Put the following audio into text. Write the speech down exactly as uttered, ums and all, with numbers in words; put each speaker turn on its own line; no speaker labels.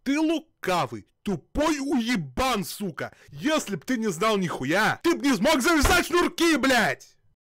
Ты лукавый, тупой уебан, сука! Если б ты не знал нихуя, ты б не смог завязать шнурки, блядь!